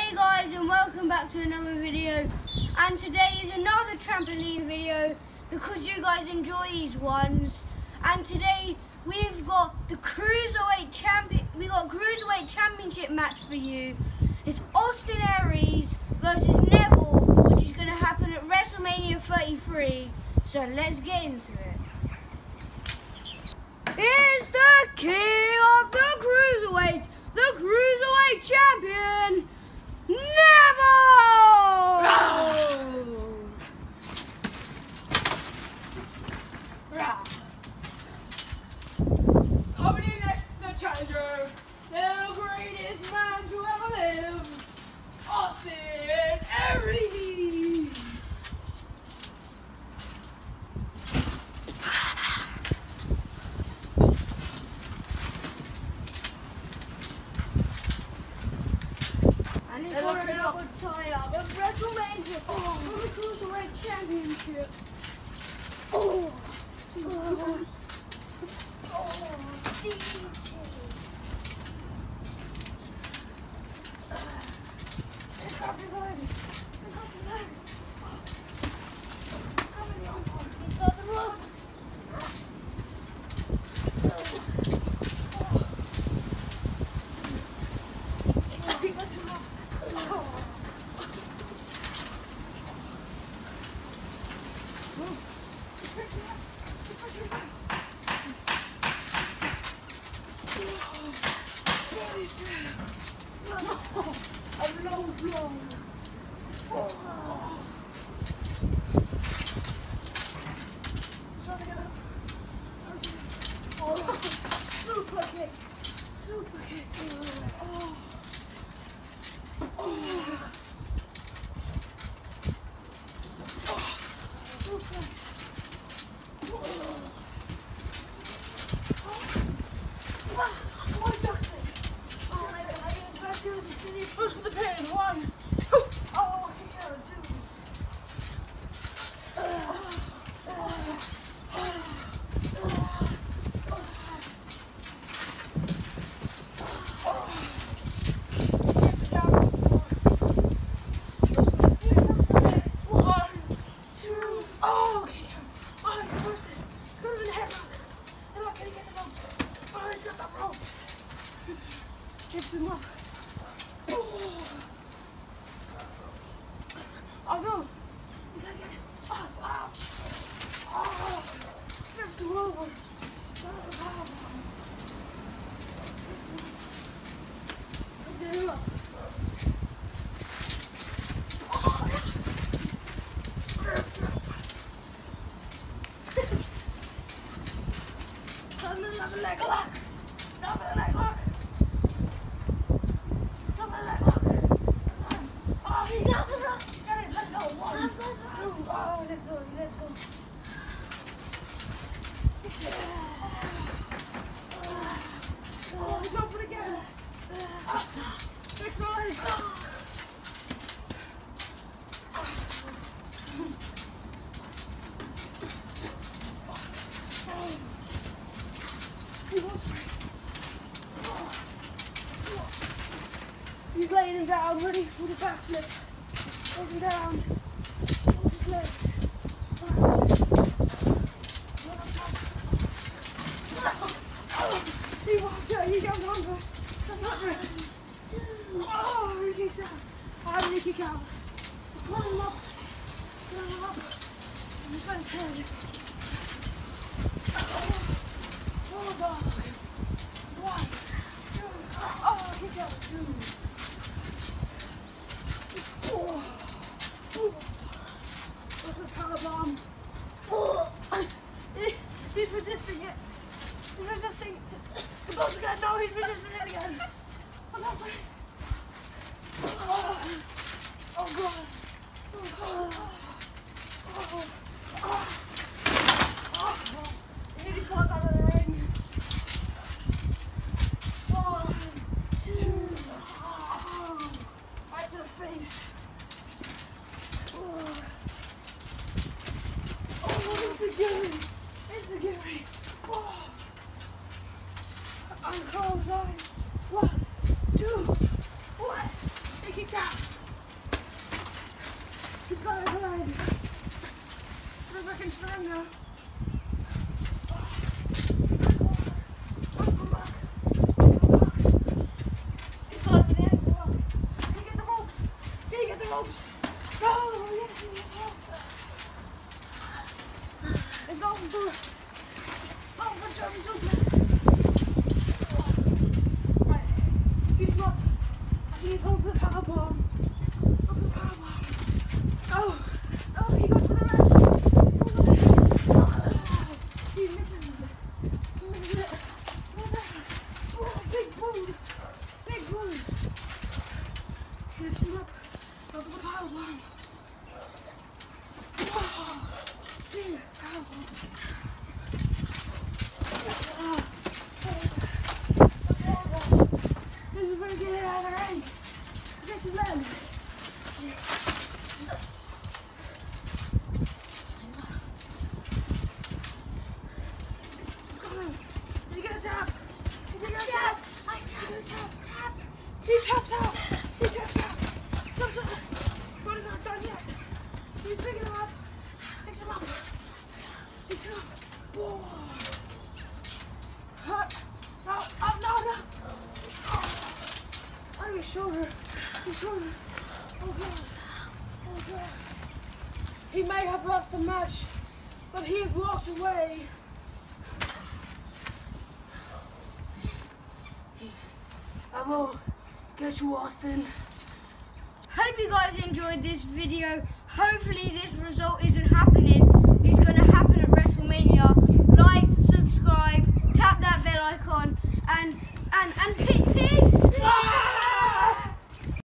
Hey guys, and welcome back to another video. And today is another trampoline video because you guys enjoy these ones. And today we've got the cruiserweight championship match for you. It's Austin Aries versus Neville, which is going to happen at WrestleMania 33. So let's get into it. Here's the king of the cruiserweights, the cruiserweight champion, Neville! Coming in next, the challenger, the greatest man to ever live, Austin Aries! And it's got another tie-up of WrestleMania for the Cruiserweight Championship. Oh, DT. It's got his leg. It's got his leg. How many on? He's got the ropes. Let's go. A low blow. Trying to get up. Oh, super kick. Super kick. Oh. Push for the pin. 1, 2. Oh, he got it too. Yes, we got it. 1, 2. Oh, okay. Oh, he pushed it. Could have been a headlock. Headlock, can he get the ropes? Oh, he's got the ropes. Picks him up. Oh no! You gotta get it! Oh! Flips him over! That was the power bomb! Let's get him up! Another leg lock! Another leg lock! He does it wrong. Got it. Let go. 1, 2. Oh, let's go. Let's go. Oh, he's up it again. Next leg. He was free. He's laying him down, ready for the backflip. Hold him down. Hold his legs. He walked out. He jumped over. Oh, he kicks out. How did he kick out? Pull him up. Pull him up. And he's got his head. Oh, dog. 1, 2. Oh, kick out 2. That's a power bomb. He's resisting it. He's resisting. The boss again. No, he's resisting it again. What's happening? Oh god. Oh god. He nearly falls out of the ring. 1, 2. He's out. He's got his leg. Go back into the ring now. Come back. He's got the ankle. Can you get the ropes? Can you get the ropes? No, yes, he's out. Let's go for Jeremy suplex. Right, he's not. He's over the power bomb. Over the power bomb. Oh, oh, he got to the left. Oh, he misses it. He misses it. Oh, big boom. Big boom. He lifts him up. Over the power bomb. Oh, big power bomb. This is where he get out of the ring. Against his leg. He's going. Is he gonna tap? Is he gonna tap? Is he gonna tap? He taps out. He taps out. Taps out. But he's not done yet. He's picking him up. Picks him up. Picks him up. Whoa. No, oh, no, no. Oh, his shoulder. His shoulder. Oh, God. Oh, God. He may have lost the match, but he has walked away. I will get you, Austin. Hope you guys enjoyed this video. Hopefully this result isn't happening. It's going to happen at WrestleMania. Like, subscribe, tap that bell icon, and peace.